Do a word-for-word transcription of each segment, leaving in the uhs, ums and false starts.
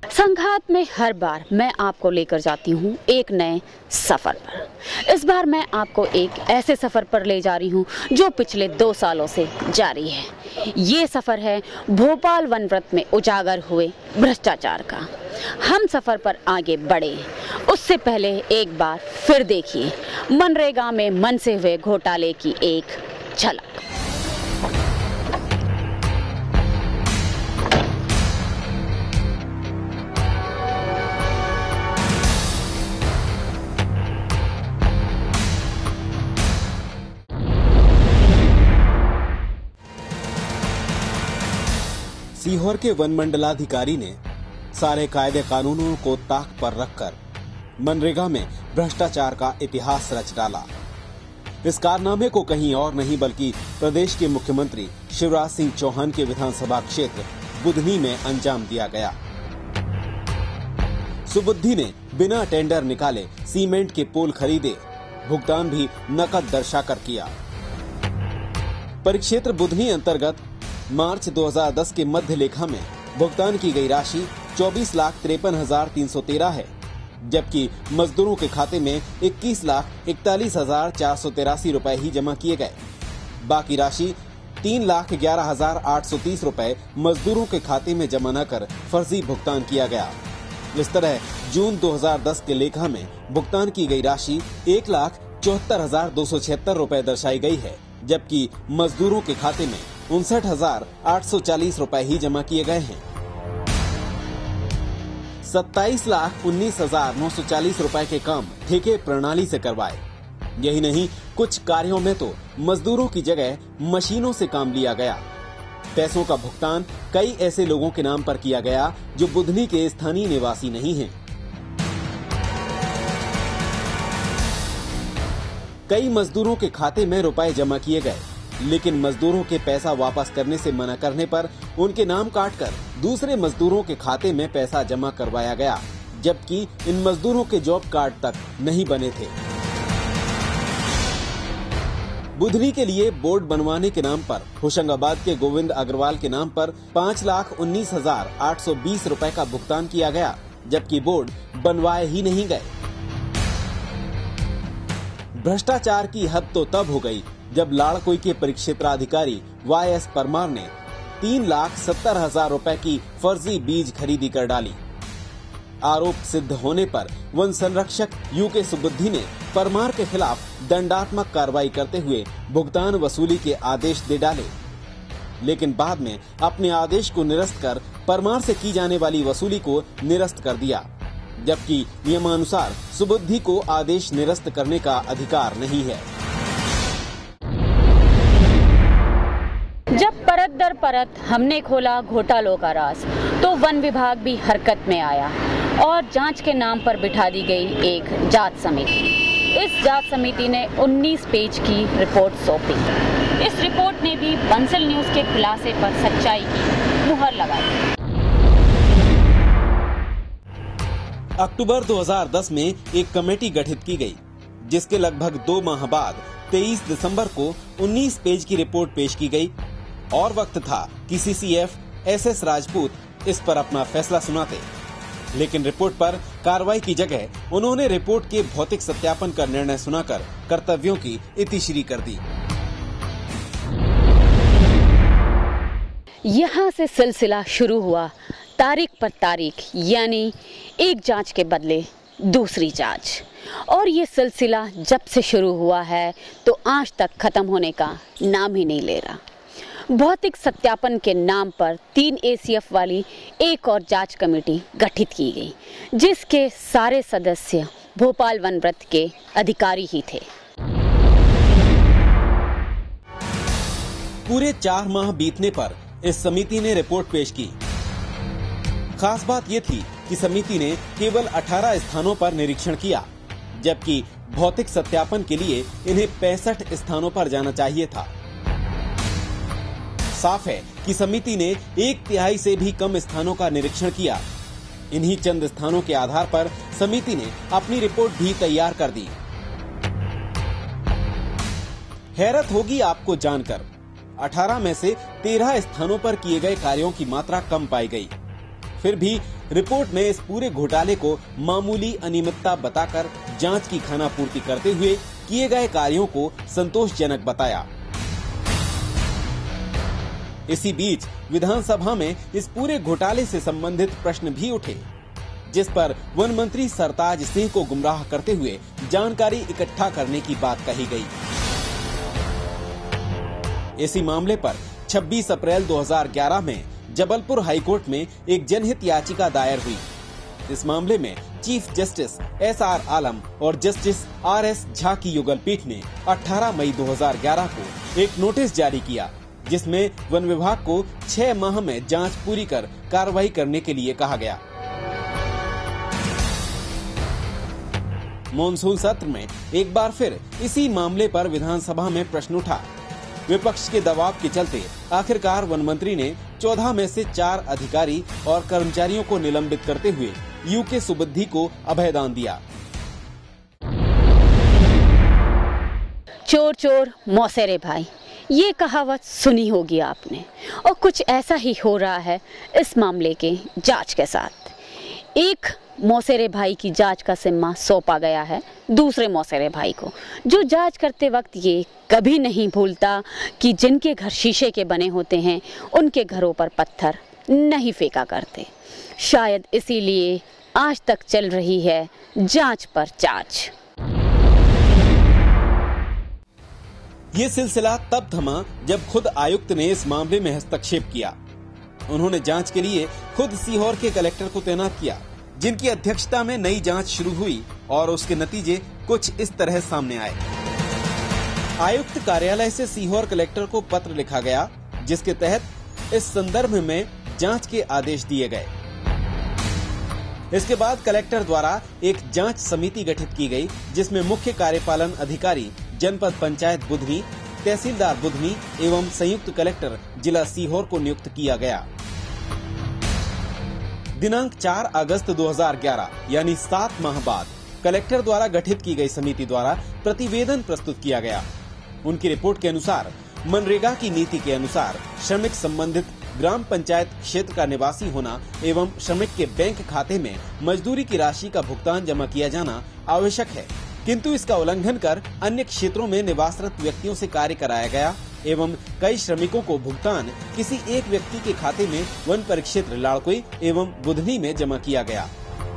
संघात में हर बार मैं आपको लेकर जाती हूँ एक नए सफर पर। इस बार मैं आपको एक ऐसे सफर पर ले जा रही हूँ जो पिछले दो सालों से जारी है। ये सफर है भोपाल वन व्रत में उजागर हुए भ्रष्टाचार का। हम सफर पर आगे बढ़े उससे पहले एक बार फिर देखिए मनरेगा में मन से हुए घोटाले की एक झलक। सीहोर के वन मंडलाधिकारी ने सारे कायदे कानूनों को ताक पर रखकर मनरेगा में भ्रष्टाचार का इतिहास रच डाला। इस कारनामे को कहीं और नहीं बल्कि प्रदेश के मुख्यमंत्री शिवराज सिंह चौहान के विधानसभा क्षेत्र बुधनी में अंजाम दिया गया। सुबुद्धि ने बिना टेंडर निकाले सीमेंट के पोल खरीदे, भुगतान भी नकद दर्शाकर किया। परिक्षेत्र बुधनी अंतर्गत मार्च दो हज़ार दस के मध्य लेखा में भुगतान की गई राशि चौबीस लाख तिरपन हजार तीन सौ तेरह है, जबकि मजदूरों के खाते में इक्कीस लाख इकतालीस हजार चार सौ तिरासी रूपए ही जमा किए गए। बाकी राशि तीन लाख ग्यारह हजार आठ सौ तीस रूपए मजदूरों के खाते में जमा न कर फर्जी भुगतान किया गया। इस तरह जून दो हज़ार दस के लेखा में भुगतान की गई राशि एक लाख चौहत्तर हजार दो सौ छिहत्तर रूपए दर्शाई गई है, जबकि मजदूरों के खाते में उनसठ हजार आठ सौ चालीस रूपए ही जमा किए गए हैं। सत्ताईस लाख उन्नीस हजार नौ सौ चालीस रूपए के काम ठेके प्रणाली से करवाए। यही नहीं, कुछ कार्यों में तो मजदूरों की जगह मशीनों से काम लिया गया। पैसों का भुगतान कई ऐसे लोगों के नाम पर किया गया जो बुधनी के स्थानीय निवासी नहीं हैं। कई मजदूरों के खाते में रुपए जमा किए गए, लेकिन मजदूरों के पैसा वापस करने से मना करने पर उनके नाम काटकर दूसरे मजदूरों के खाते में पैसा जमा करवाया गया, जबकि इन मजदूरों के जॉब कार्ड तक नहीं बने थे। बुधनी के लिए बोर्ड बनवाने के नाम पर होशंगाबाद के गोविंद अग्रवाल के नाम पर पाँच लाख उन्नीस हजार आठ सौ बीस रूपए का भुगतान किया गया, जबकि बोर्ड बनवाए ही नहीं गए। भ्रष्टाचार की हद तो तब हो गई जब लाड़कोई के परिक्षेत्राधिकारी वाई एस परमार ने तीन लाख सत्तर हजार रूपए की फर्जी बीज खरीदी कर डाली। आरोप सिद्ध होने पर वन संरक्षक यू के सुबुद्धि ने परमार के खिलाफ दंडात्मक कार्रवाई करते हुए भुगतान वसूली के आदेश दे डाले, लेकिन बाद में अपने आदेश को निरस्त कर परमार से की जाने वाली वसूली को निरस्त कर दिया, जबकि नियमानुसार सुबुद्धि को आदेश निरस्त करने का अधिकार नहीं है। जब परत दर परत हमने खोला घोटालों का राज, तो वन विभाग भी हरकत में आया और जांच के नाम पर बिठा दी गई एक जांच समिति। इस जांच समिति ने उन्नीस पेज की रिपोर्ट सौंपी। इस रिपोर्ट ने भी बंसल न्यूज के खुलासे पर सच्चाई की मुहर लगाई। अक्टूबर दो हज़ार दस में एक कमेटी गठित की गई, जिसके लगभग दो माह बाद तेईस दिसंबर को उन्नीस पेज की रिपोर्ट पेश की गई और वक्त था कि C C F S S Rajput इस पर अपना फैसला सुनाते, लेकिन रिपोर्ट पर कार्रवाई की जगह उन्होंने रिपोर्ट के भौतिक सत्यापन का निर्णय सुनाकर कर्तव्यों की इतिश्री कर दी। यहाँ से सिलसिला शुरू हुआ तारीख पर तारीख, यानी एक जांच के बदले दूसरी जांच, और ये सिलसिला जब से शुरू हुआ है तो आज तक खत्म होने का नाम ही नहीं ले रहा। भौतिक सत्यापन के नाम पर तीन ए सी एफ वाली एक और जांच कमेटी गठित की गई, जिसके सारे सदस्य भोपाल वन व्रत के अधिकारी ही थे। पूरे चार माह बीतने पर इस समिति ने रिपोर्ट पेश की। खास बात ये थी कि समिति ने केवल अठारह स्थानों पर निरीक्षण किया, जबकि भौतिक सत्यापन के लिए इन्हें पैंसठ स्थानों पर जाना चाहिए था। साफ है कि समिति ने एक तिहाई से भी कम स्थानों का निरीक्षण किया। इन्हीं चंद स्थानों के आधार पर समिति ने अपनी रिपोर्ट भी तैयार कर दी। हैरत होगी आपको जानकर, अठारह में से तेरह स्थानों पर किए गए कार्यों की मात्रा कम पाई गई। फिर भी रिपोर्ट में इस पूरे घोटाले को मामूली अनियमितता बताकर जांच की खानापूर्ति करते हुए किए गए कार्यों को संतोषजनक बताया। इसी बीच विधानसभा में इस पूरे घोटाले से संबंधित प्रश्न भी उठे, जिस पर वन मंत्री सरताज सिंह को गुमराह करते हुए जानकारी इकट्ठा करने की बात कही गई। इसी मामले पर छब्बीस अप्रैल दो हज़ार ग्यारह में जबलपुर हाईकोर्ट में एक जनहित याचिका दायर हुई। इस मामले में chief justice S R Alam और जस्टिस आर एस झा की युगल पीठ ने अठारह मई दो हज़ार ग्यारह को एक नोटिस जारी किया, जिसमें वन विभाग को छह माह में जांच पूरी कर कार्रवाई करने के लिए कहा गया। मॉनसून सत्र में एक बार फिर इसी मामले पर विधानसभा में प्रश्न उठा। विपक्ष के दबाव के चलते आखिरकार वन मंत्री ने चौदह में से चार अधिकारी और कर्मचारियों को निलंबित करते हुए यूके सुबुद्धि को अभयदान दिया। चोर चोर मौसेरे भाई, ये कहावत सुनी होगी आपने, और कुछ ऐसा ही हो रहा है इस मामले के जांच के साथ। एक मौसेरे भाई की जांच का जिम्मा सौंपा गया है दूसरे मौसेरे भाई को, जो जांच करते वक्त ये कभी नहीं भूलता कि जिनके घर शीशे के बने होते हैं उनके घरों पर पत्थर नहीं फेंका करते। शायद इसीलिए आज तक चल रही है जांच पर जांच। ये सिलसिला तब थमा जब खुद आयुक्त ने इस मामले में हस्तक्षेप किया। उन्होंने जांच के लिए खुद सीहोर के कलेक्टर को तैनात किया, जिनकी अध्यक्षता में नई जांच शुरू हुई और उसके नतीजे कुछ इस तरह सामने आए। आयुक्त कार्यालय से सीहोर कलेक्टर को पत्र लिखा गया, जिसके तहत इस संदर्भ में जांच के आदेश दिए गए। इसके बाद कलेक्टर द्वारा एक जांच समिति गठित की गई, जिसमें मुख्य कार्यपालन अधिकारी जनपद पंचायत बुधनी, तहसीलदार बुधनी एवं संयुक्त कलेक्टर जिला सीहोर को नियुक्त किया गया। दिनांक चार अगस्त दो हज़ार ग्यारह यानी सात माह बाद कलेक्टर द्वारा गठित की गई समिति द्वारा प्रतिवेदन प्रस्तुत किया गया। उनकी रिपोर्ट के अनुसार मनरेगा की नीति के अनुसार श्रमिक संबंधित ग्राम पंचायत क्षेत्र का निवासी होना एवं श्रमिक के बैंक खाते में मजदूरी की राशि का भुगतान जमा किया जाना आवश्यक है, किंतु इसका उल्लंघन कर अन्य क्षेत्रों में निवासरत व्यक्तियों से कार्य कराया गया एवं कई श्रमिकों को भुगतान किसी एक व्यक्ति के खाते में वन परिक्षेत्र लाड़कोई एवं बुधनी में जमा किया गया।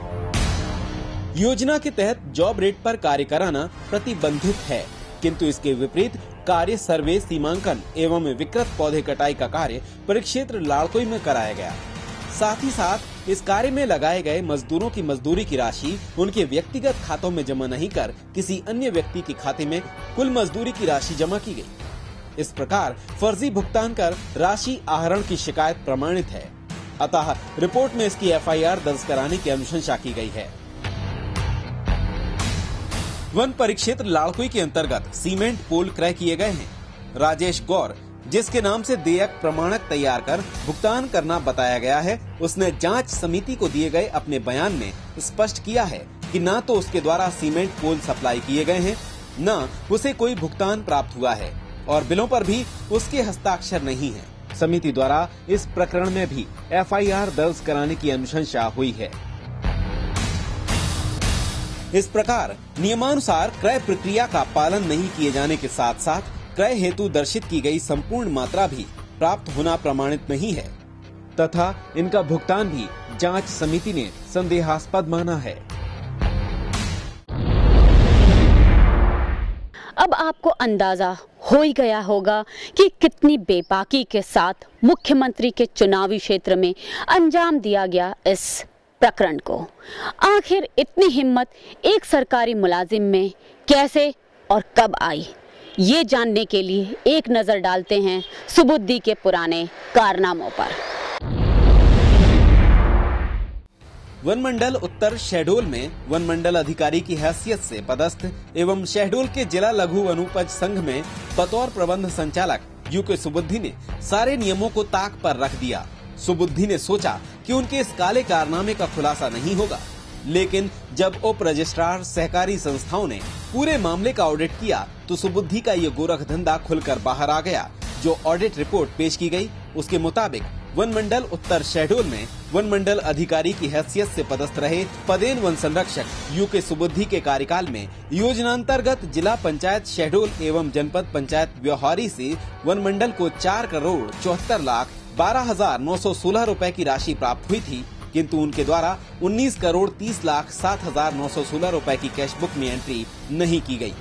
योजना के तहत जॉब रेट पर कार्य कराना प्रतिबंधित है, किंतु इसके विपरीत कार्य सर्वे, सीमांकन एवं विकृत पौधे कटाई का कार्य परिक्षेत्र लाड़कोई में कराया गया। साथ ही साथ इस कार्य में लगाए गए मजदूरों की मजदूरी की राशि उनके व्यक्तिगत खातों में जमा नहीं कर किसी अन्य व्यक्ति के खाते में कुल मजदूरी की राशि जमा की गई। इस प्रकार फर्जी भुगतान कर राशि आहरण की शिकायत प्रमाणित है, अतः रिपोर्ट में इसकी एफ आई आर दर्ज कराने की अनुशंसा की गई है। वन परिक्षेत्र लाड़कोई के अंतर्गत सीमेंट पोल क्रय किए गए हैं। राजेश गौर, जिसके नाम से देयक प्रमाणक तैयार कर भुगतान करना बताया गया है, उसने जांच समिति को दिए गए अपने बयान में स्पष्ट किया है कि न तो उसके द्वारा सीमेंट पोल सप्लाई किए गए हैं, न उसे कोई भुगतान प्राप्त हुआ है और बिलों पर भी उसके हस्ताक्षर नहीं है। समिति द्वारा इस प्रकरण में भी एफ आई आर दर्ज कराने की अनुशंसा हुई है। इस प्रकार नियमानुसार क्रय प्रक्रिया का पालन नहीं किए जाने के साथ साथ क्रय हेतु दर्शित की गई संपूर्ण मात्रा भी प्राप्त होना प्रमाणित नहीं है तथा इनका भुगतान भी जांच समिति ने संदेहास्पद माना है। अब आपको अंदाजा हो ही गया होगा कि कितनी बेबाकी के साथ मुख्यमंत्री के चुनावी क्षेत्र में अंजाम दिया गया इस प्रकरण को। आखिर इतनी हिम्मत एक सरकारी मुलाजिम में कैसे और कब आई, ये जानने के लिए एक नजर डालते हैं सुबुद्धि के पुराने कारनामों पर। वन मंडल उत्तर शहडोल में वन मंडल अधिकारी की हैसियत से पदस्थ एवं शहडोल के जिला लघु वनोपज संघ में बतौर प्रबंध संचालक यूके सुबुद्धि ने सारे नियमों को ताक पर रख दिया। सुबुद्धि ने सोचा कि उनके इस काले कारनामे का खुलासा नहीं होगा, लेकिन जब उप रजिस्ट्रार सहकारी संस्थाओं ने पूरे मामले का ऑडिट किया तो सुबुद्धि का ये गोरख धंधा खुलकर बाहर आ गया। जो ऑडिट रिपोर्ट पेश की गई उसके मुताबिक वन मंडल उत्तर शहडोल में वन मंडल अधिकारी की हैसियत से पदस्थ रहे पदेन वन संरक्षक यू के सुबुद्धि के कार्यकाल में योजनांतर्गत जिला पंचायत शहडोल एवं जनपद पंचायत व्यवहारी से वन मंडल को चार करोड़ चौहत्तर लाख बारह हजार नौ सौ सोलह रूपए की राशि प्राप्त हुई थी, किंतु उनके द्वारा उन्नीस करोड़ तीस लाख सात हजार नौ सौ सोलह रूपए की कैश बुक में एंट्री नहीं की गई।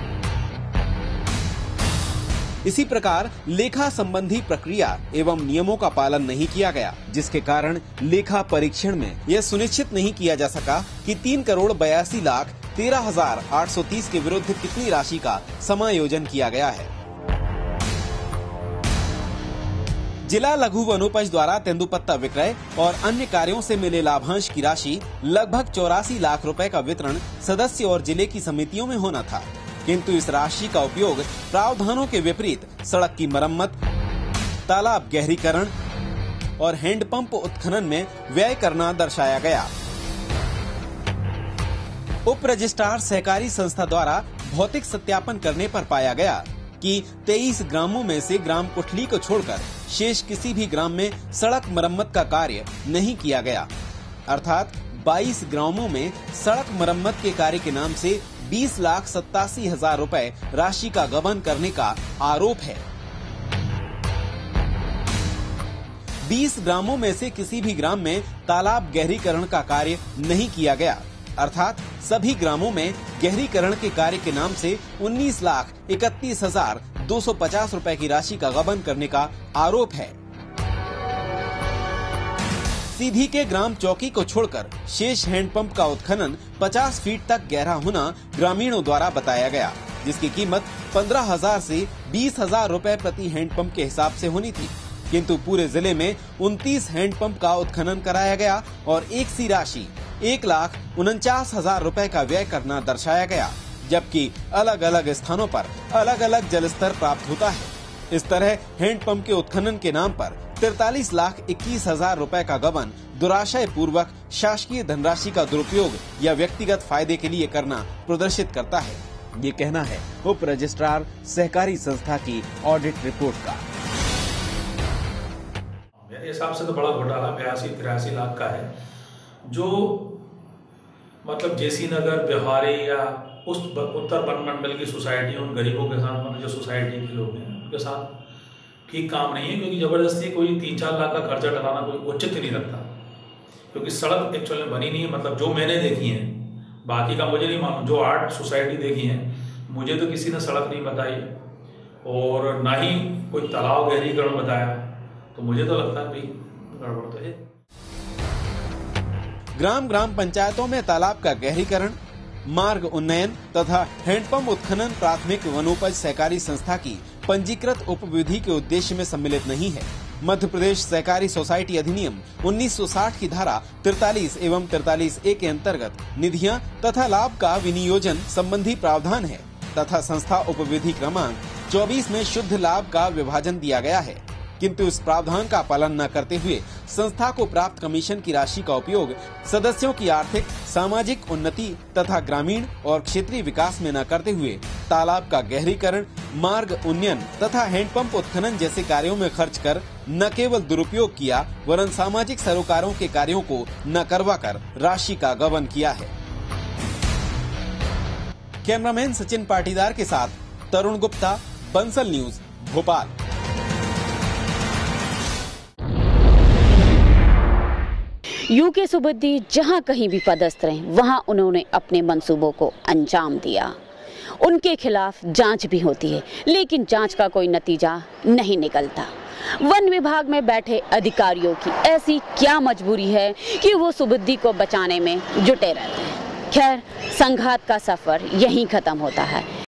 इसी प्रकार लेखा संबंधी प्रक्रिया एवं नियमों का पालन नहीं किया गया, जिसके कारण लेखा परीक्षण में यह सुनिश्चित नहीं किया जा सका कि तीन करोड़ बयासी लाख तेरह हजार आठ सौ तीस के विरुद्ध कितनी राशि का समायोजन किया गया है। जिला लघु वनोपज द्वारा तेंदुपत्ता विक्रय और अन्य कार्यों से मिले लाभांश की राशि लगभग चौरासी लाख रुपए का वितरण सदस्य और जिले की समितियों में होना था, किंतु इस राशि का उपयोग प्रावधानों के विपरीत सड़क की मरम्मत, तालाब गहरीकरण और हैंडपंप उत्खनन में व्यय करना दर्शाया गया। उप रजिस्ट्रार सहकारी संस्था द्वारा भौतिक सत्यापन करने पर पाया गया कि तेईस ग्रामों में से ग्राम कुठली को छोड़कर शेष किसी भी ग्राम में सड़क मरम्मत का कार्य नहीं किया गया, अर्थात बाईस ग्रामों में सड़क मरम्मत के कार्य के नाम से बीस लाख सत्तासी हजार रुपए राशि का गबन करने का आरोप है। बीस ग्रामों में से किसी भी ग्राम में तालाब गहरीकरण का कार्य नहीं किया गया, अर्थात सभी ग्रामों में गहरीकरण के कार्य के नाम से उन्नीस लाख इकतीस हजार दो सौ पचास रुपए की राशि का गबन करने का आरोप है। सीधी के ग्राम चौकी को छोड़कर शेष हैंडपंप का उत्खनन पचास फीट तक गहरा होना ग्रामीणों द्वारा बताया गया, जिसकी कीमत पंद्रह हजार से बीस हजार रुपए प्रति हैंडपंप के हिसाब से होनी थी, किंतु पूरे जिले में उनतीस हैंडपंप का उत्खनन कराया गया और एक सी राशि एक लाख उनचास हजार रुपए का व्यय करना दर्शाया गया, जबकि अलग अलग स्थानों पर अलग अलग जल स्तर प्राप्त होता है। इस तरह हैंडपंप के उत्खनन के नाम पर तैतालीस लाख इक्कीस हजार रुपए का गबन दुराशय पूर्वक शासकीय धनराशि का दुरुपयोग या व्यक्तिगत फायदे के लिए करना प्रदर्शित करता है, ये कहना है उप रजिस्ट्रार सहकारी संस्था की ऑडिट रिपोर्ट का। मेरे हिसाब से तो बड़ा घोटाला बयासी तिरासी लाख का है, जो मतलब जेसी नगर व्यवहारी या उस उत्तर वन मंडल की सोसाइटी, उन गरीबों के साथ, मतलब जो सोसाइटी के लोग हैं उनके साथ ठीक काम नहीं है, क्योंकि जबरदस्ती कोई तीन चार लाख का खर्चा डलाना कोई उचित नहीं लगता, क्योंकि सड़क एक्चुअली में बनी नहीं है। मतलब जो मैंने देखी है, बाकी का मुझे नहीं मालूम, जो आठ सोसाइटी देखी है मुझे तो किसी ने सड़क नहीं बताई और ना ही कोई तालाब गहरीकरण बताया, तो मुझे तो लगता है भाई गड़बड़ तो है। ग्राम ग्राम पंचायतों में तालाब का गहरीकरण, मार्ग उन्नयन तथा हैंडपंप उत्खनन प्राथमिक वनोपज सहकारी संस्था की पंजीकृत उपविधि के उद्देश्य में सम्मिलित नहीं है। मध्य प्रदेश सहकारी सोसाइटी अधिनियम उन्नीस सौ साठ की धारा तैतालीस एवं तैतालीस ए के अंतर्गत निधियां तथा लाभ का विनियोजन संबंधी प्रावधान है तथा संस्था उपविधि क्रमांक चौबीस में शुद्ध लाभ का विभाजन दिया गया है, किंतु इस प्रावधान का पालन न करते हुए संस्था को प्राप्त कमीशन की राशि का उपयोग सदस्यों की आर्थिक सामाजिक उन्नति तथा ग्रामीण और क्षेत्रीय विकास में न करते हुए तालाब का गहरीकरण, मार्ग उन्नयन तथा हैंडपंप उत्खनन जैसे कार्यों में खर्च कर न केवल दुरुपयोग किया वरन सामाजिक सरोकारों के कार्यों को न करवाकर राशि का गबन किया है। कैमरामैन सचिन पाटीदार के साथ Tarun Gupta, Bansal news, Bhopal. U K Subuddhi जहां कहीं भी पदस्थ रहे, वहां उन्होंने अपने मंसूबों को अंजाम दिया। उनके खिलाफ जांच भी होती है, लेकिन जांच का कोई नतीजा नहीं निकलता। वन विभाग में बैठे अधिकारियों की ऐसी क्या मजबूरी है कि वो सुबुद्धि को बचाने में जुटे रहते हैं। खैर, संघात का सफर यहीं खत्म होता है।